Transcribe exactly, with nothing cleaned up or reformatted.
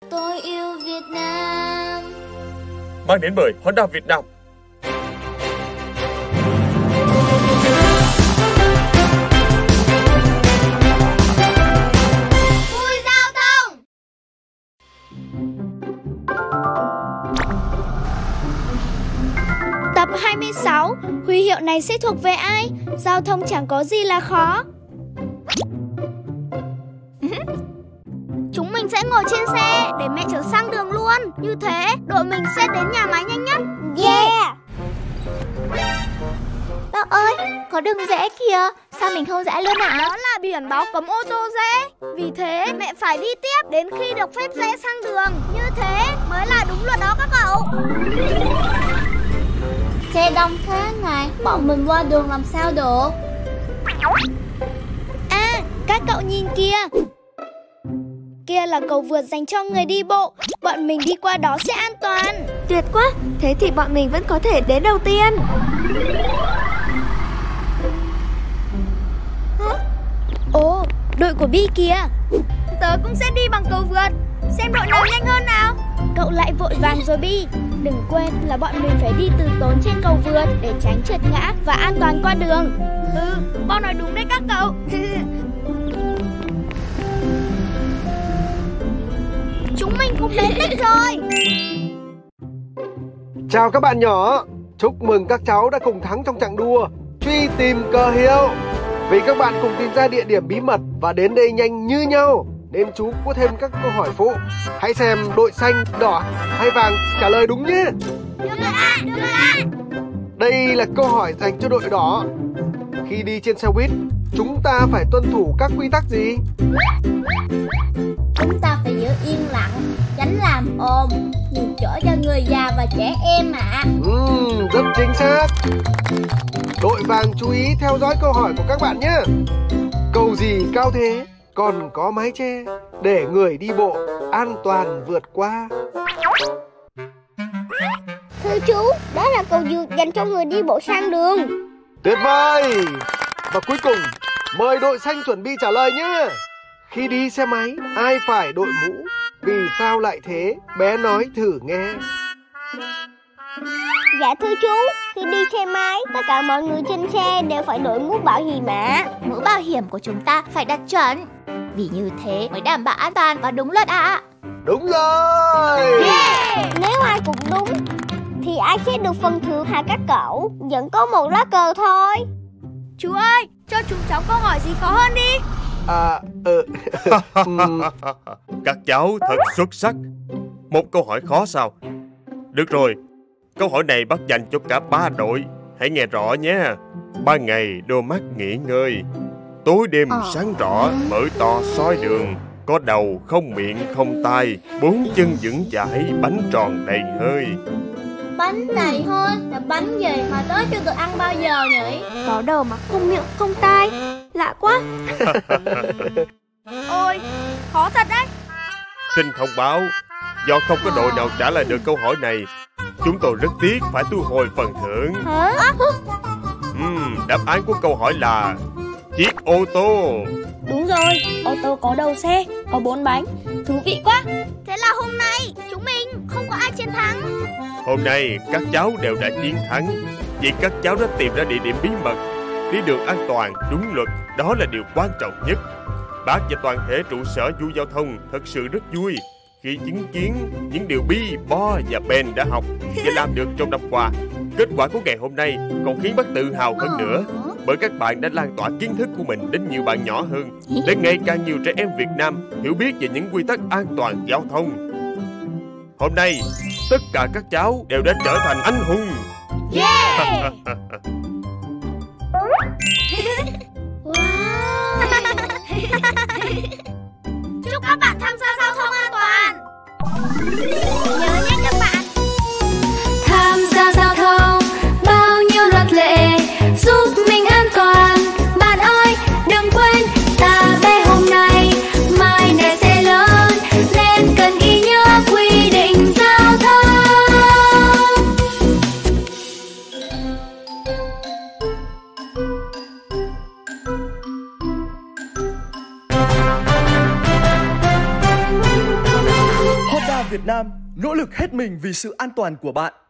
Tôi yêu Việt Nam. Mang đến bởi Honda Việt Nam. Vui giao thông. Tập hai mươi sáu. Huy hiệu này sẽ thuộc về ai? Giao thông chẳng có gì là khó. Chúng mình sẽ ngồi trên xe để mẹ chở sang đường luôn. Như thế đội mình sẽ đến nhà máy nhanh nhất. Yeah. Bác ơi, có đường rẽ kìa. Sao mình không rẽ luôn ạ? Đó là biển báo cấm ô tô rẽ. Vì thế mẹ phải đi tiếp đến khi được phép rẽ sang đường. Như thế mới là đúng luật đó các cậu. Xe đông thế này, bọn mình qua đường làm sao được? À, các cậu nhìn kia. Kia là cầu vượt dành cho người đi bộ. Bọn mình đi qua đó sẽ an toàn. Tuyệt quá, thế thì bọn mình vẫn có thể đến đầu tiên. Ồ, đội của Bi kìa. Tớ cũng sẽ đi bằng cầu vượt. Xem đội nào nhanh hơn nào. Cậu lại vội vàng rồi Bi. Đừng quên là bọn mình phải đi từ tốn trên cầu vượt để tránh trượt ngã và an toàn qua đường. Ừ, Bo nói đúng đấy các cậu. Chúng mình cũng đến đích rồi. Chào các bạn nhỏ. Chúc mừng các cháu đã cùng thắng trong chặng đua truy tìm cờ hiệu. Vì các bạn cùng tìm ra địa điểm bí mật và đến đây nhanh như nhau, nên chú có thêm các câu hỏi phụ. Hãy xem đội xanh, đỏ hay vàng trả lời đúng nhé. Được ạ, được ạ. Đây là câu hỏi dành cho đội đỏ. Khi đi trên xe buýt, chúng ta phải tuân thủ các quy tắc gì? Chúng ta phải giữ yên lặng, tránh làm ồn, nhường chỗ cho người già và trẻ em ạ. À. Ừm, rất chính xác. Đội vàng chú ý theo dõi câu hỏi của các bạn nhé. Cầu gì cao thế, còn có mái che, để người đi bộ an toàn vượt qua? Thưa chú, đó là cầu vượt dành cho người đi bộ sang đường. Tuyệt vời. Và cuối cùng, mời đội xanh chuẩn bị trả lời nhé. Khi đi xe máy, ai phải đội mũ? Vì sao lại thế? Bé nói thử nghe. Dạ thưa chú, khi đi xe máy, tất cả mọi người trên xe đều phải đội mũ bảo hiểm ạ. Mũ bảo hiểm của chúng ta phải đặt chuẩn, vì như thế mới đảm bảo an toàn và đúng luật ạ. Đúng rồi. Yeah. Nếu ai cũng đúng thì ai sẽ được phần thưởng hả các cậu? Vẫn có một lá cờ thôi. Chú ơi, cho chúng cháu câu hỏi gì khó hơn đi. À, ừ. Các cháu thật xuất sắc. Một câu hỏi khó sao? Được rồi, câu hỏi này bắt dành cho cả ba đội. Hãy nghe rõ nhé. Ban ngày đôi mắt nghỉ ngơi, tối đêm sáng rõ mở to soi đường, có đầu không miệng không tai, bốn chân vững chãi, bánh tròn đầy hơi. Bánh này thôi, là bánh gì mà tớ chưa được ăn bao giờ nhỉ? Có đầu mà không miệng không tai, lạ quá. Ôi, khó thật đấy. Xin thông báo, do không có đội nào trả lời được câu hỏi này, chúng tôi rất tiếc phải thu hồi phần thưởng. Hả? uhm, Đáp án của câu hỏi là chiếc ô tô. Đúng rồi, ô tô có đầu xe, có bốn bánh. Thú vị quá. Thế là hôm nay chúng mình không có ai chiến thắng. Hôm nay các cháu đều đã chiến thắng, vì các cháu đã tìm ra địa điểm bí mật. Đi đường an toàn, đúng luật, đó là điều quan trọng nhất. Bác và toàn thể trụ sở vụ giao thông thật sự rất vui khi chứng kiến những điều Bi, Bo và Ben đã học và làm được trong năm qua. Kết quả của ngày hôm nay còn khiến bác tự hào hơn nữa, bởi các bạn đã lan tỏa kiến thức của mình đến nhiều bạn nhỏ hơn, để ngày càng nhiều trẻ em Việt Nam hiểu biết về những quy tắc an toàn giao thông. Hôm nay, tất cả các cháu đều đã trở thành anh hùng. Yeah! Chúc các bạn tham gia giao thông an toàn. Nhớ nhé các bạn. Tham gia giao thông, bao nhiêu luật lệ giúp mình an toàn. Bạn ơi, đừng quên, ta bé hôm nay, mai này sẽ lớn, nên cần ghi nhớ quy định giao thông. Hốt Việt Nam nỗ lực hết mình vì sự an toàn của bạn.